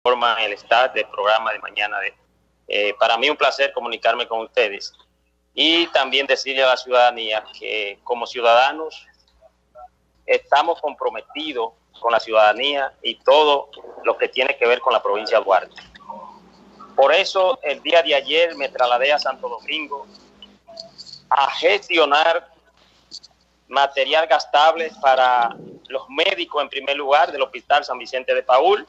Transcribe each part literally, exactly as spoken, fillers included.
forman el staff del programa de mañana. De, eh, para mí un placer comunicarme con ustedes y también decirle a la ciudadanía que como ciudadanos estamos comprometidos con la ciudadanía y todo lo que tiene que ver con la provincia de Duarte. Por eso el día de ayer me trasladé a Santo Domingo a gestionar material gastable para los médicos en primer lugar del Hospital San Vicente de Paúl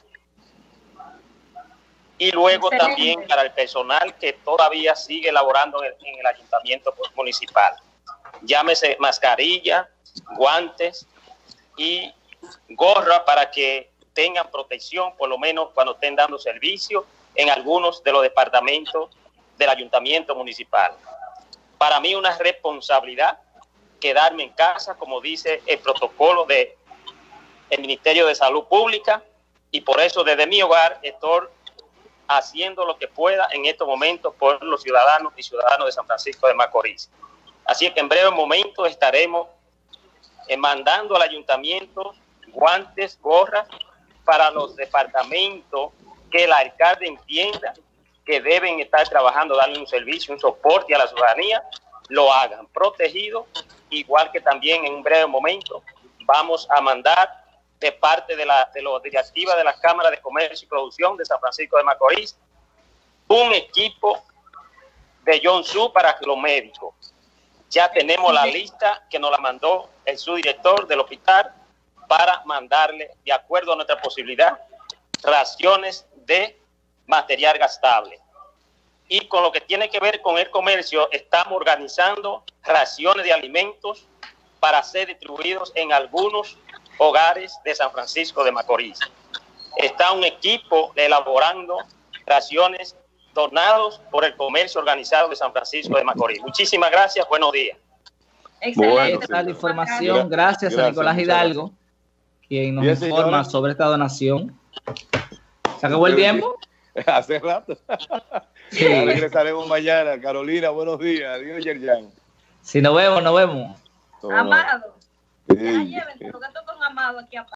y luego Excelente. También para el personal que todavía sigue laborando en el, en el ayuntamiento municipal. Llámese mascarilla, guantes y gorra para que tengan protección por lo menos cuando estén dando servicio en algunos de los departamentos del ayuntamiento municipal. Para mí una responsabilidad quedarme en casa, como dice el protocolo del Ministerio de Salud Pública, y por eso desde mi hogar estoy haciendo lo que pueda en estos momentos por los ciudadanos y ciudadanos de San Francisco de Macorís. Así que en breve momento estaremos eh, mandando al ayuntamiento guantes, gorras para los departamentos que el alcalde entienda que deben estar trabajando, darle un servicio, un soporte a la ciudadanía, lo hagan protegido, igual que también en un breve momento vamos a mandar de parte de la de los directivas de la Cámara de Comercio y Producción de San Francisco de Macorís un equipo de John Su para los médicos. Ya tenemos la lista que nos la mandó el subdirector del hospital para mandarle, de acuerdo a nuestra posibilidad, raciones de material gastable. Y con lo que tiene que ver con el comercio, estamos organizando raciones de alimentos para ser distribuidos en algunos hogares de San Francisco de Macorís. Está un equipo elaborando raciones donados por el comercio organizado de San Francisco de Macorís. Muchísimas gracias, buenos días. Excelente bueno, la información, gracias, gracias a Nicolás Hidalgo, quien nos Bien, informa señora. sobre esta donación. ¿Se acabó el tiempo? Hace rato. Sí. Ya regresaremos mañana. Carolina, buenos días. Adiós, Yerjan. Si nos vemos, nos vemos. Amado. Sí. Ya llévense, porque estoy con Amado aquí aparte.